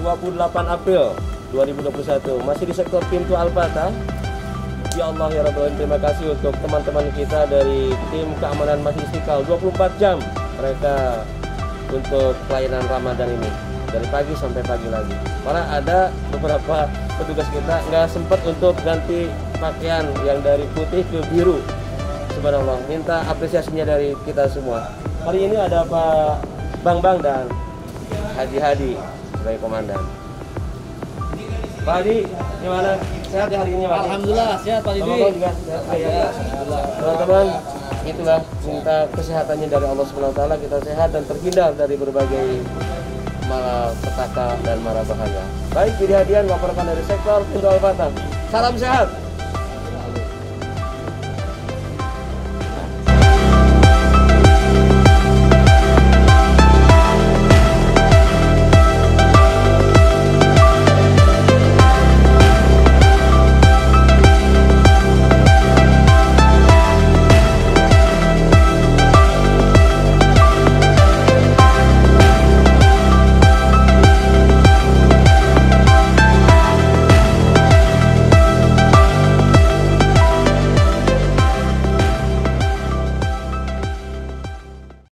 28 April 2021 masih di sektor pintu Al-Fatah. Ya Allah ya Rabbal Alamin, terima kasih untuk teman-teman kita dari tim keamanan Masjid Istiqlal 24 jam mereka untuk pelayanan Ramadan ini dari pagi sampai pagi lagi. Karena ada beberapa petugas kita nggak sempat untuk ganti pakaian yang dari putih ke biru. Subhanallah, minta apresiasinya dari kita semua. Hari ini ada Pak Bang dan Haji Hadi sebagai komandan. Pak Hadi, gimana? Sehat ya hari ini Pak? Alhamdulillah sehat Pak Didi. Teman-teman juga sehat ya. Teman-teman, itulah minta kesehatannya dari Allah Subhanahu wa taala, kita sehat dan terhindar dari berbagai malapetaka dan mara bahaya. Baik, Didi Hadian melaporkan dari sektor Pintu Al-Fatah. Salam sehat.